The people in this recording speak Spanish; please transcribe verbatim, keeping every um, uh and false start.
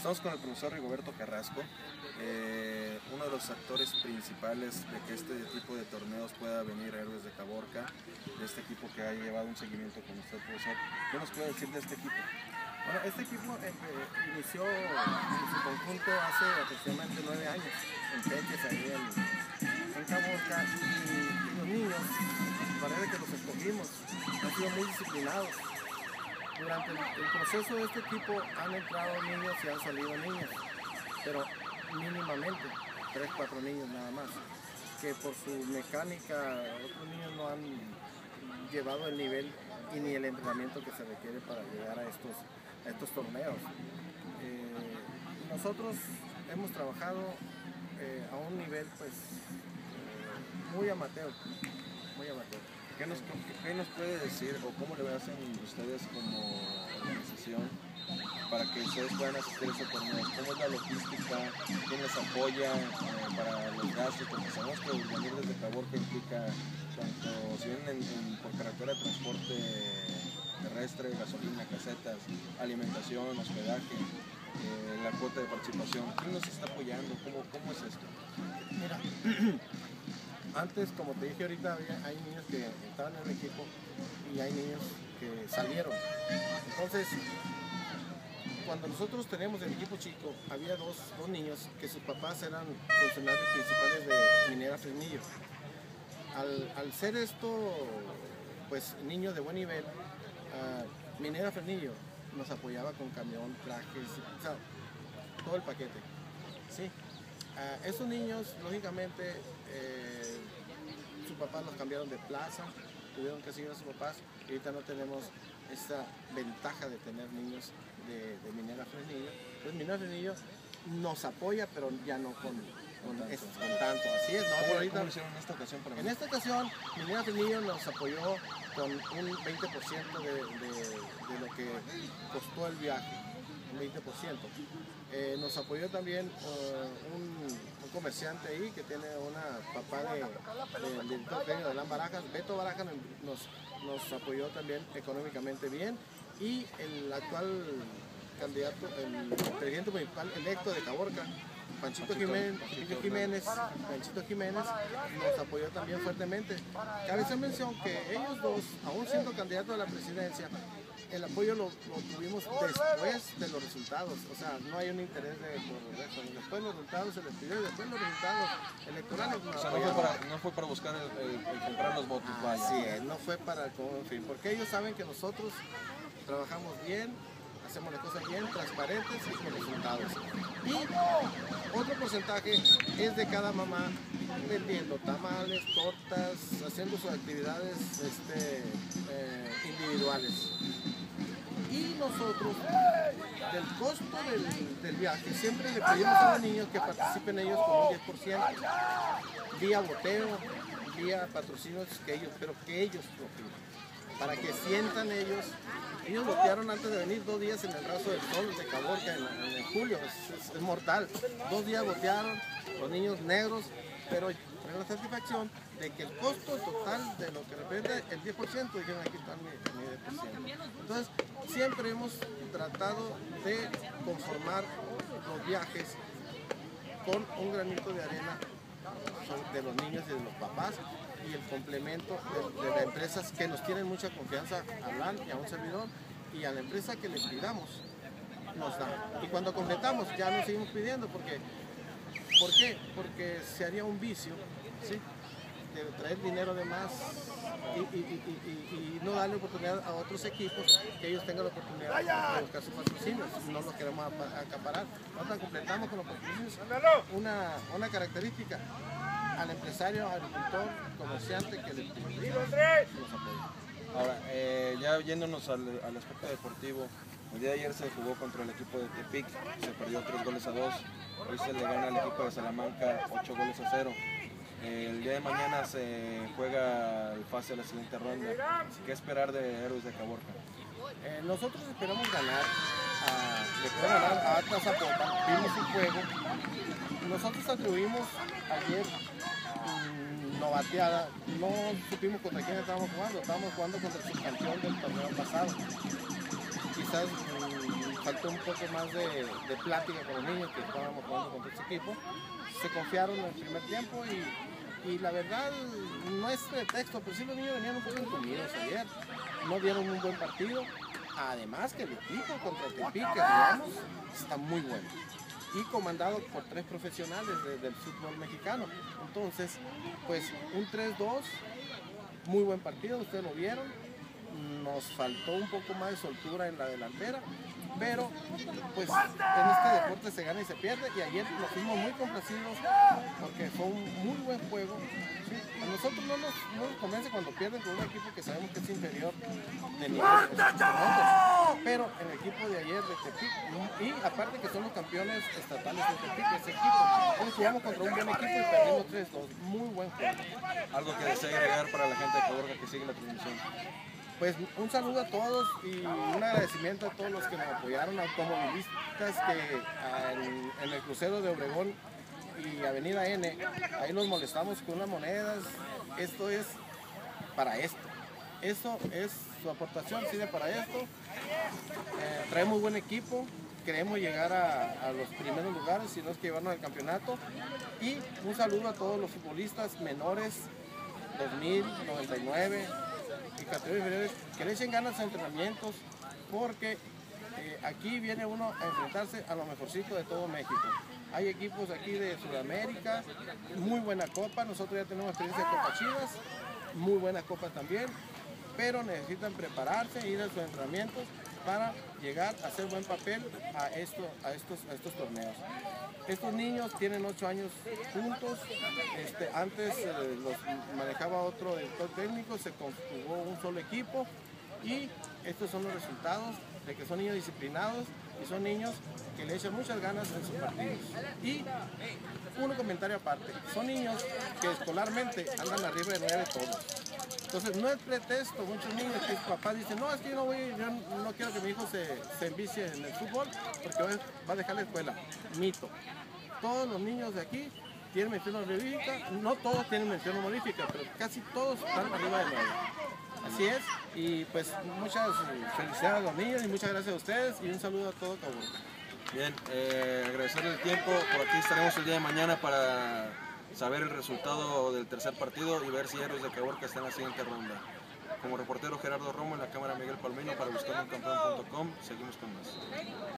Estamos con el profesor Rigoberto Carrasco, eh, uno de los actores principales de que este tipo de torneos pueda venir a Héroes de Caborca, de este equipo que ha llevado un seguimiento con usted, profesor. ¿Qué nos puede decir de este equipo? Bueno, este equipo eh, inició en su conjunto hace aproximadamente nueve años, en Peques, ahí en, en Caborca, y los niños, parece que los escogimos, han sido muy disciplinados. Durante el, el proceso de este equipo han entrado niños y han salido niños, pero mínimamente, tres, cuatro niños nada más, que por su mecánica otros niños no han llevado el nivel y ni el entrenamiento que se requiere para llegar a estos, a estos torneos. Eh, nosotros hemos trabajado eh, a un nivel pues eh, muy amateur, muy amateur. ¿Qué nos, ¿Qué nos puede decir o cómo le hacen ustedes como organización para que ustedes puedan asistir a este torneo? ¿Cómo es la logística? ¿Quién les apoya eh, para los gastos? Porque sabemos que venir desde Caborca implica tanto si vienen en, en, por carretera, transporte terrestre, gasolina, casetas, alimentación, hospedaje, eh, la cuota de participación. ¿Quién nos está apoyando? ¿Cómo, cómo es esto? Mira, antes, como te dije ahorita, había, hay niños que estaban en el equipo y hay niños que salieron. Entonces, cuando nosotros teníamos el equipo chico, había dos, dos niños que sus papás eran funcionarios principales de Minera Fresnillo. Al, al ser esto, pues niños de buen nivel, uh, Minera Fresnillo nos apoyaba con camión, trajes, o sea, todo el paquete. ¿Sí? Uh, esos niños, lógicamente, eh, sus papás los cambiaron de plaza, tuvieron que seguir a sus papás y ahorita no tenemos esta ventaja de tener niños de, de Minera Fresnillo. Entonces Minera Fresnillo nos apoya, pero ya no con, con, con, es, con tanto, así es. ¿No? ¿Cómo, ahorita, ¿Cómo lo hicieron en esta ocasión? Para en esta ocasión, Minera Fresnillo nos apoyó con un veinte por ciento de, de, de lo que costó el viaje, un veinte por ciento. Eh, nos apoyó también uh, un, un comerciante ahí que tiene una papá del de, de director técnico de Alan Barajas, Beto Barajas, nos, nos apoyó también económicamente bien, y el actual candidato, el presidente municipal electo de Caborca, Panchito Jiménez, Panchito Jiménez, Panchito Jiménez, nos apoyó también fuertemente. Cabe hacer mención que ellos dos, aún siendo candidatos a la presidencia, el apoyo lo, lo tuvimos después de los resultados, o sea, no hay un interés de, por eso. Después los resultados se les pidió y después los resultados electorales. O sea, no fue, para, no fue para buscar el, el, el comprar los votos, vaya. Así es, no fue para, en fin, porque ellos saben que nosotros trabajamos bien, hacemos las cosas bien, transparentes y con resultados. Y otro porcentaje es de cada mamá vendiendo tamales, tortas, haciendo sus actividades este, eh, individuales. Y nosotros, del costo del, del viaje, siempre le pedimos a los niños que participen ellos con un diez por ciento, vía boteo, vía patrocinios, que ellos, pero que ellos lo piden, para que sientan ellos. Ellos botearon antes de venir dos días en el Razo del Sol de Caborca en, en julio, es, es, es mortal. Dos días botearon, los niños negros, pero con la satisfacción de que el costo total de lo que representa el diez por ciento, dijeron aquí están mi, mi diez por ciento. Entonces, siempre hemos tratado de conformar los viajes con un granito de arena de los niños y de los papás, y el complemento de, de las empresas que nos tienen mucha confianza a Alan y a un servidor, y a la empresa que les pidamos nos da. Y cuando completamos ya nos seguimos pidiendo, porque ¿por qué? Porque se haría un vicio, ¿sí?, de traer dinero de más y, y, y, y, y no darle oportunidad a otros equipos que ellos tengan la oportunidad de buscar sus patrocinios. No los queremos acaparar. Nosotros completamos con los patrocinios una, una característica al empresario, agricultor, comerciante que les apoya. Ahora, eh, ya yéndonos al, al aspecto deportivo, el día de ayer se jugó contra el equipo de Tepic, se perdió tres goles a dos, hoy se le gana al equipo de Salamanca ocho goles a cero. El día de mañana se juega el pase a la siguiente ronda. ¿Qué esperar de Héroes de Caborca? Eh, nosotros esperamos ganar a, le podemos ganar a Atlas Zapota. Vimos un juego. Nosotros atribuimos ayer mmm, novateada. No supimos contra quién estábamos jugando. Estábamos jugando contra el subcampeón del torneo pasado. Quizás mmm, faltó un poco más de, de plática con los niños que estábamos jugando contra ese equipo. Se confiaron en el primer tiempo y, y la verdad no es pretexto, pero sí los niños venían un poco entumidos ayer. No dieron un buen partido. Además que el equipo contra Tepic que jugamos está muy bueno y comandado por tres profesionales de, del fútbol mexicano. Entonces, pues un tres dos, muy buen partido, ustedes lo vieron. Nos faltó un poco más de soltura en la delantera, pero pues en este deporte se gana y se pierde, y ayer nos fuimos muy complacidos porque fue un muy buen juego. ¿Sí? A nosotros no nos, no nos convence cuando pierden con un equipo que sabemos que es inferior de nivel de nosotros, pero el equipo de ayer de Tepic, y aparte que son los campeones estatales de Tepic, ese equipo, entonces jugamos contra un buen equipo y perdimos tres dos, muy buen juego. Algo que desea agregar para la gente de Caborca que sigue la transmisión. Pues un saludo a todos y un agradecimiento a todos los que nos apoyaron, automovilistas que en, en el crucero de Obregón y Avenida N, ahí nos molestamos con unas monedas. Esto es para esto, eso es su aportación, sirve para esto. Eh, traemos buen equipo, queremos llegar a, a los primeros lugares, si no es que llevarnos al campeonato. Y un saludo a todos los futbolistas menores, dos mil, noventa y nueve y categorías inferiores, que le echen ganas a entrenamientos, porque eh, aquí viene uno a enfrentarse a lo mejorcito de todo México. Hay equipos aquí de Sudamérica, muy buena copa, nosotros ya tenemos experiencia de Copa Chivas, muy buena copa también, pero necesitan prepararse, ir a sus entrenamientos para llegar a hacer buen papel a, esto, a, estos, a estos torneos. Estos niños tienen ocho años juntos, este, antes eh, los manejaba otro director técnico, se conjugó un solo equipo y estos son los resultados de que son niños disciplinados y son niños que le echan muchas ganas en sus partidos. Y un comentario aparte, son niños que escolarmente andan arriba de nueve todos. Entonces no es pretexto, muchos niños que papás dicen, no, es que yo no, voy, yo no quiero que mi hijo se, se envicie en el fútbol porque va a dejar la escuela. Mito. Todos los niños de aquí tienen mención honorífica, no todos tienen mención honorífica, pero casi todos están arriba de nueve. Así es, y pues muchas felicidades a los niños y muchas gracias a ustedes y un saludo a todo Caborca. Bien, eh, agradecerle el tiempo, por aquí estaremos el día de mañana para saber el resultado del tercer partido y ver si Héroes de Caborca están en la siguiente ronda. Como reportero Gerardo Romo, en la cámara Miguel Palmino para buscar un campeón punto com, seguimos con más.